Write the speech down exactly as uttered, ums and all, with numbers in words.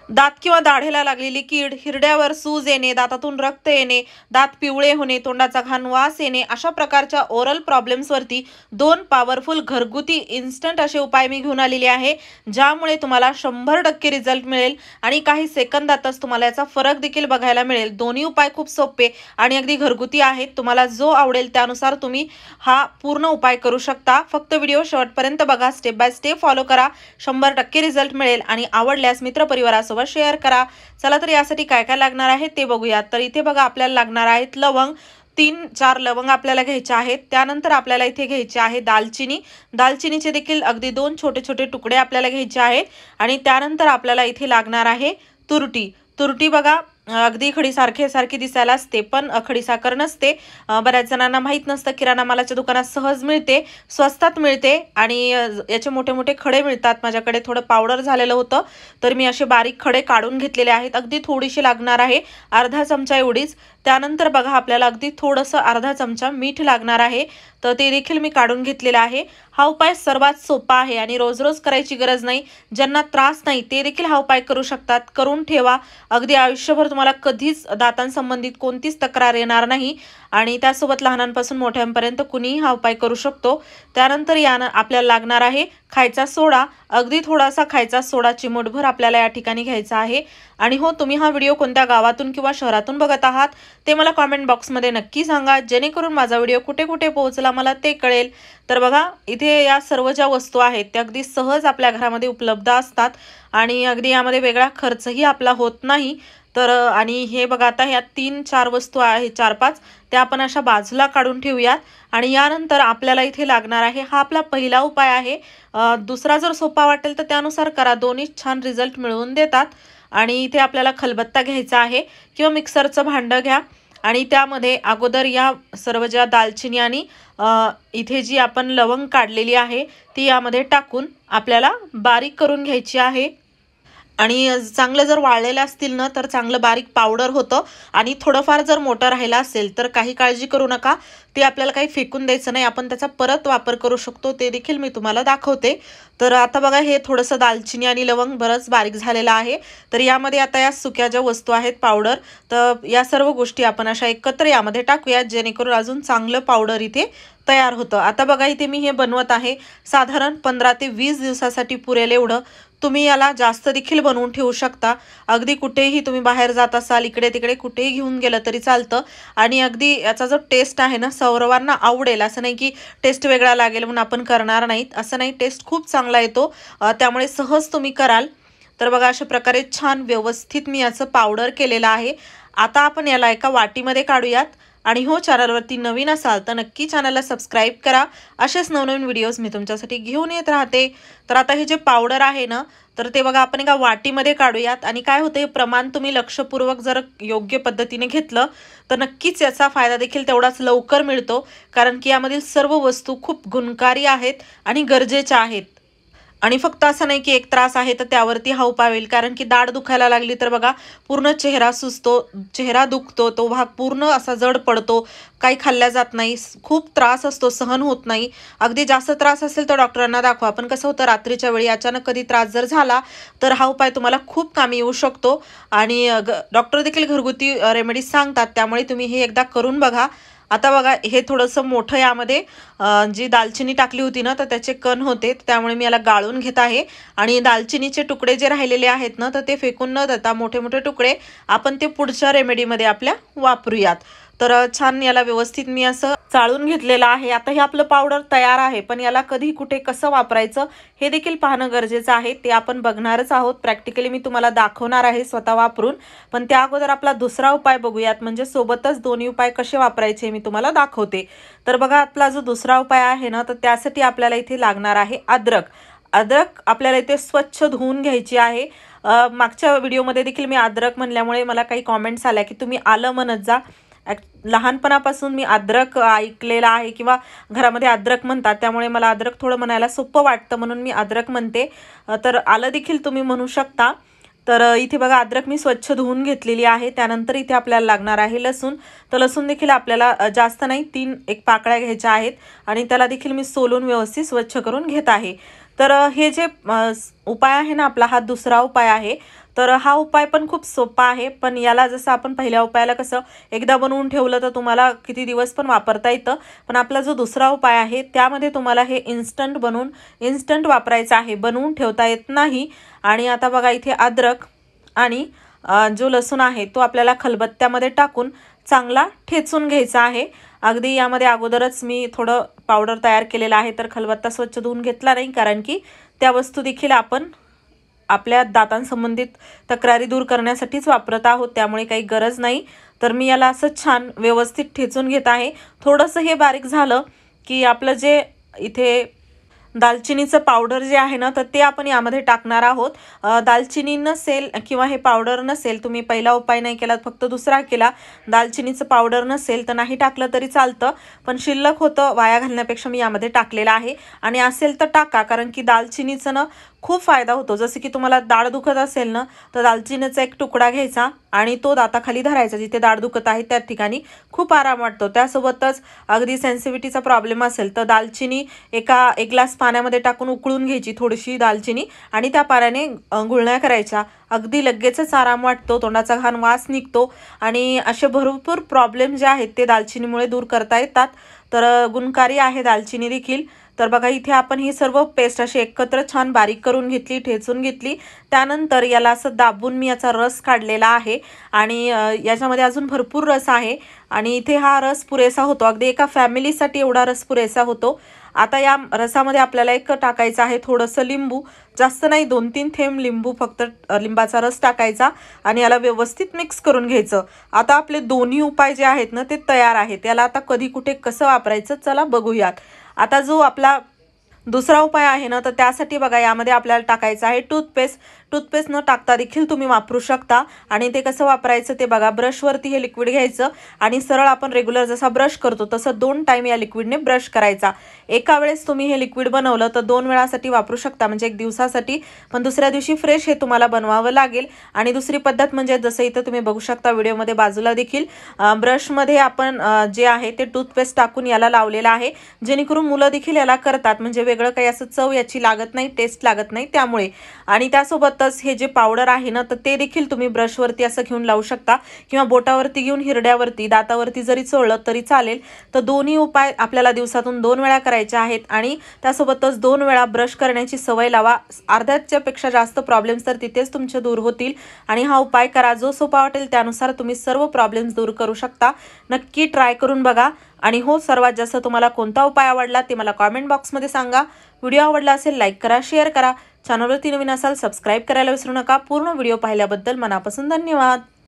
दात किंवा दाढेला लागलेली कीड, हिरड्यावर सूज येणे, दातातून रक्त येणे, दात पिवळे होणे, तोंडाचा घाण वास येणे अशा प्रकारच्या ओरल प्रॉब्लेम्सवरती दोन पॉवरफुल घरगुती इन्स्टंट असे उपाय मी घेऊन आलेले आहे, ज्यामुळे तुम्हाला शंभर टक्के रिझल्ट मिळेल आणि काही सेकंदातच तुम्हाला याचा फरक देखील बघायला मिळेल। दोन्ही उपाय खूप सोपे आणि अगदी घरगुती आहेत। तुम्हाला जो आवडेल त्यानुसार तुम्ही हा पूर्ण उपाय करू शकता। फक्त व्हिडिओ शेवटपर्यंत बघा, स्टेप बाय स्टेप फॉलो करा, शंभर टक्के रिझल्ट मिळेल आणि आवडल्यास मित्रपरिवारासोबत शेअर करा। चला तर यासाठी काय काय लागणार आहे ते बघूयात। तर इथे बघा आपल्याला लागणार आहेत लवंग, तीन चार लवंग आपल्याला घ्यायचे आहेत। त्यानंतर आपल्याला इथे घ्यायचे आहे दालचिनी, दालचिनीचे देखील अगदी दोन छोटे छोटे तुकडे आपल्याला घ्यायचे आहेत। आणि त्यानंतर आपल्याला इथे लागणार आहे तुरटी, तुरटी बघा अगदी खडीसारखे सारखी दिसायला असते पण खडीसाखर नसते। बऱ्याच जणांना माहित नसतं, किराणा मालाच्या दुकानात सहज मिळते, स्वस्तात मिळते आणि याचे मोठे मोठे खडे मिळतात। माझ्याकडे थोडं पावडर झालेलं होतं तर मी असे बारीक खडे काढून घेतलेले आहेत। अगदी थोडीशी लागणार आहे, अर्धा चमचा एवढीच। त्यानंतर बघा आपल्याला अगदी थोडंसं अर्धा चमचा मीठ लागणार आहे, तर ते देखील मी काढून घेतलेलं आहे। हा उपाय सर्वात सोपा आहे आणि रोज रोज करायची गरज नाही। ज्यांना त्रास नाही ते देखील हा उपाय करू शकतात, करून ठेवा। अगदी आयुष्यभर तुम्हाला कधीच दातांसंबंधित कोणतीच तक्रार येणार नाही आणि त्यासोबत लहानांपासून मोठ्यांपर्यंत कुणीही हा उपाय करू शकतो। त्यानंतर यानं आपल्याला लागणार आहे खायचा सोडा, अगदी थोडासा खायचा सोडा चिमूटभर आपल्याला या ठिकाणी घ्यायचा आहे। आणि हो, तुम्ही हा व्हिडिओ कोणत्या गावातून किंवा शहरातून बघत आहात ते मला कमेंट बॉक्समध्ये नक्की सांगा, जेणेकरून माझा व्हिडिओ कुठे कुठे पोहोचला मला ते कळेल। तर बघा इथे या सर्व ज्या वस्तू आहेत त्या अगदी सहज आपल्या घरामध्ये उपलब्ध असतात आणि अगदी यामध्ये वेगळा खर्चही आपला होत नाही। तर आणि हे बघा आता ह्या तीन चार वस्तू आहेत, चार पाच, त्या आपण अशा बाजूला काढून ठेवूयात। आणि यानंतर आपल्याला इथे लागणार आहे, हा आपला पहिला उपाय आहे। दुसरा जर सोपा वाटेल तर त्यानुसार करा, दोन्ही छान रिझल्ट मिळवून देतात। आणि इथे आपल्याला खलबत्ता घ्यायचा आहे किंवा मिक्सरचं भांडं घ्या आणि त्यामध्ये अगोदर या सर्व ज्या दालचिनी आणि इथे जी आपण लवंग काढलेली आहे ती यामध्ये टाकून आपल्याला बारीक करून घ्यायची आहे। आणि चांगलं जर वाळलेलं असतील ना तर चांगलं बारीक पावडर होतं आणि थोडंफार जर मोठं राहिलं असेल तर काही काळजी करू नका, ते आपल्याला काही फेकून द्यायचं नाही, आपण त्याचा परत वापर करू शकतो, ते देखील मी तुम्हाला दाखवते। तर आता बघा हे थोडंसं दालचिनी आणि लवंग बरंच बारीक झालेलं आहे। तर यामध्ये आता या सुक्या ज्या वस्तू आहेत पावडर, तर या सर्व गोष्टी आपण अशा एकत्र यामध्ये टाकूयात, जेणेकरून अजून चांगलं पावडर इथे तयार होतं। आता बघा इथे मी हे बनवत आहे, साधारण पंधरा ते वीस दिवसासाठी पुरेल एवढं। तुम्ही याला जास्त देखील बनवून ठेवू शकता, अगदी कुठेही तुम्ही बाहेर जात असाल, इकडे तिकडे कुठेही घेऊन गेलं तरी चालतं। आणि अगदी याचा जो टेस्ट आहे ना सर्वांना आवडेल, असं नाही की टेस्ट वेगळा लागेल म्हणून आपण करणार नाहीत, असं नाही, टेस्ट खूप चांगला येतो, त्यामुळे सहज तुम्ही कराल। तर बघा अशा प्रकारे छान व्यवस्थित मी याचं पावडर केलेलं आहे। आता आपण याला एका वाटीमध्ये काढूयात। आणि हो, चॅनलवरती नवीन असाल तर नक्की चॅनलला सबस्क्राईब करा, असेच नवनवीन व्हिडिओज मी तुमच्यासाठी घेऊन येत राहते। तर आता हे जे पावडर आहे ना तर ते बघा आपण एका वाटीमध्ये काढूयात। आणि काय होते, प्रमाण तुम्ही लक्षपूर्वक जर योग्य पद्धतीने घेतलं तर नक्कीच याचा फायदा देखील तेवढाच लवकर मिळतो, कारण की यामधील सर्व वस्तू खूप गुणकारी आहेत आणि गरजेच्या आहेत। आणि फक्त असं नाही की एक त्रास आहे तर त्यावरती हा उपाय होईल, कारण की दाढ दुखायला लागली तर बघा पूर्ण चेहरा सुजतो, चेहरा दुखतो, तो भाग पूर्ण असा जड पडतो, काही खाल्ल्या जात नाही, खूप त्रास असतो, सहन होत नाही। अगदी जास्त त्रास असेल तर डॉक्टरांना दाखवा, पण कसं होतं रात्रीच्या वेळी अचानक कधी त्रास जर झाला तर हा उपाय तुम्हाला खूप कामी येऊ शकतो। आणि डॉक्टर देखील घरगुती रेमेडीज सांगतात, त्यामुळे तुम्ही हे एकदा करून बघा। आता बघा हे थोडंसं मोठं यामध्ये जी दालचिनी टाकली होती ना तर त्याचे कण होते, त्यामुळे मी याला गाळून घेत आहे। आणि दालचिनीचे तुकडे जे राहिलेले आहेत ना तर ते फेकून न देता मोठे मोठे तुकडे आपण ते पुढच्या रेमेडीमध्ये आपल्या वापरूयात। तर छान याला व्यवस्थित मी असं चाळून घेतलेलं आहे। आता हे आपलं पावडर तयार आहे, पण याला कधी कुठे कसं वापरायचं हे देखील पाहणं गरजेचं आहे, ते आपण बघणारच आहोत। प्रॅक्टिकली मी तुम्हाला दाखवणार आहे स्वतः वापरून, पण त्या अगोदर आपला दुसरा उपाय बघूयात, म्हणजे सोबतच दोन्ही उपाय कसे वापरायचे मी तुम्हाला दाखवते। तर बघा आपला जो दुसरा उपाय आहे ना तर त्यासाठी आपल्याला इथे लागणार आहे अद्रक। अद्रक आपल्याला इथे स्वच्छ धुवून घ्यायची आहे। मागच्या व्हिडिओमध्ये देखील मी अद्रक म्हणल्यामुळे मला काही कॉमेंट्स आल्या की तुम्ही आलं म्हणत जा। लहानपणापासून मी अद्रक ऐकलेला आहे किंवा घरामध्ये अद्रक म्हणतात, त्यामुळे मला अद्रक थोडं म्हणायला सोपं वाटतं म्हणून मी अद्रक म्हणते। तर आलं देखील तुम्ही म्हणू शकता। तर इथे बघा अद्रक मी स्वच्छ धुवून घेतलेली आहे। त्यानंतर इथे आपल्याला लागणार आहे लसूण। तर लसूण देखील आपल्याला जास्त नाही, तीन एक पाकळ्या घ्यायच्या आहेत आणि त्याला देखील मी सोलून व्यवस्थित स्वच्छ करून घेत आहे। तर हे जे उपाय आहे ना आपला, हा दुसरा उपाय आहे, तर हा उपाय पण खूप सोपा आहे, पण याला जसं आपण पहिल्या उपायाला कसं एकदा बनवून ठेवलं तर तुम्हाला किती दिवस पण वापरता येतं, पण आपला जो दुसरा उपाय आहे त्यामध्ये तुम्हाला हे इन्स्टंट बनवून इन्स्टंट वापरायचं आहे, बनवून ठेवता येत नाही. आणि आता बघा इथे अद्रक आणि अ, जो लसूण आहे तो आपल्याला खलबत्त्यामध्ये टाकून चांगला ठेचून घ्यायचा आहे. अगदी यामध्ये अगोदरच मी थोडं पावडर तयार केलेलं आहे, तर खलबत्ता स्वच्छ धुवून घेतला नाही, कारण की त्या वस्तू देखील आपण आपल्या दातांसंबंधित तक्रारी दूर करण्यासाठीच वापरत आहोत, त्यामुळे काही गरज नाही. तर मी याला असं छान व्यवस्थित ठेचून घेत आहे. थोडंसं हे बारीक झालं की आपलं जे इथे दालचिनीचं पावडर जे आहे ना, तर ते आपण यामध्ये टाकणार आहोत. अ, दालचिनी नसेल किंवा हे पावडर नसेल, तुम्ही पहिला उपाय नाही केला फक्त दुसरा केला, दालचिनीचं पावडर नसेल तर नाही टाकलं तरी चालतं, पण शिल्लक होतं वाया घालण्यापेक्षा मी यामध्ये टाकलेलं आहे. आणि असेल तर टाका, कारण की दालचिनीचं ना खूप फायदा होतो. जसं की तुम्हाला दाढ दुखत असेल ना, तर दालचिनीचा एक तुकडा घ्यायचा आणि तो दाताखाली धरायचा, जिथे दाढ दुखत आहे त्या ठिकाणी खूप आराम वाटतो. त्यासोबतच अगदी सेन्सिटिव्हिटीचा प्रॉब्लेम असेल तर दालचिनी एका एक ग्लास पाण्यामध्ये टाकून उकळून घ्यायची थोडीशी दालचिनी, आणि त्या पाण्याने गुळण्या करायच्या. अगदी लगेचच आराम वाटतो, तोंडाचा घाण वास निघतो आणि असे भरपूर प्रॉब्लेम जे आहेत ते दालचिनीमुळे दूर करता येतात. तर गुणकारी आहे दालचिनी देखील. तर बघा इथे आपण ही सर्व पेस्ट अशी एकत्र छान बारीक करून घेतली, ठेचून घेतली. त्यानंतर याला असं दाबून मी याचा रस काढलेला आहे आणि याच्यामध्ये अजून भरपूर रस आहे आणि इथे हा रस पुरेसा होतो, अगदी एका फॅमिलीसाठी एवढा रस पुरेसा होतो. आता या रसामध्ये आपल्याला एक टाकायचं आहे थोडंसं लिंबू, जास्त नाही, दोन तीन थेंब लिंबू, फक्त लिंबाचा रस टाकायचा आणि याला व्यवस्थित मिक्स करून घ्यायचं. आता आपले दोन्ही उपाय जे आहेत ना ते तयार आहेत. याला आता कधी कुठे कसं वापरायचं चला बघूयात. आता जो आपला दुसरा उपाय आहे ना, तर त्यासाठी बघा यामध्ये आपल्याला टाकायचं आहे टूथपेस्ट. टूथपेस्ट न टाकता देखील तुम्ही वापरू शकता. आणि ते कसं वापरायचं ते बघा, ब्रशवरती हे लिक्विड घ्यायचं आणि सरळ आपण रेग्युलर जसा ब्रश करतो तसं दोन टाईम या लिक्विडने ब्रश करायचा. एका वेळेस तुम्ही हे लिक्विड बनवलं तर दोन वेळासाठी वापरू शकता, म्हणजे एक दिवसासाठी, पण दुसऱ्या दिवशी फ्रेश हे तुम्हाला बनवावं लागेल. आणि दुसरी पद्धत म्हणजे जसं इथं तुम्ही बघू शकता व्हिडिओमध्ये बाजूला देखील ब्रशमध्ये आपण जे आहे ते टूथपेस्ट टाकून याला लावलेलं आहे, जेणेकरून मुलं देखील याला करतात, म्हणजे वेगळं काही असं चव याची लागत नाही, टेस्ट लागत नाही त्यामुळे. आणि त्यासोबतच हे जे पावडर आहे ना, तर ते देखील तुम्ही ब्रशवरती असं घेऊन लावू शकता किंवा बोटावरती घेऊन हिरड्यावरती दातावरती जरी चोळलं तरी चालेल. तर दोन्ही उपाय आपल्याला दिवसातून दोन वेळा करायचे आहेत आणि त्यासोबतच दोन वेळा ब्रश करण्याची सवय लावा. अर्ध्याच्या पेक्षा जास्त प्रॉब्लेम्स तर तिथेच तुमचे दूर होतील. आणि हा उपाय करा, जो सोपा वाटेल त्यानुसार तुम्ही सर्व प्रॉब्लेम्स दूर करू शकता. नक्की ट्राय करून बघा. आणि हो, सर्वात जास्त तुम्हाला कोणता उपाय आवडला ते मला कॉमेंट बॉक्समध्ये सांगा. व्हिडिओ आवडला असेल लाईक करा, शेअर करा. चॅनलवरती नवीन असाल सबस्क्राईब करायला विसरू नका. पूर्ण व्हिडिओ पाहिल्याबद्दल मनापासून धन्यवाद.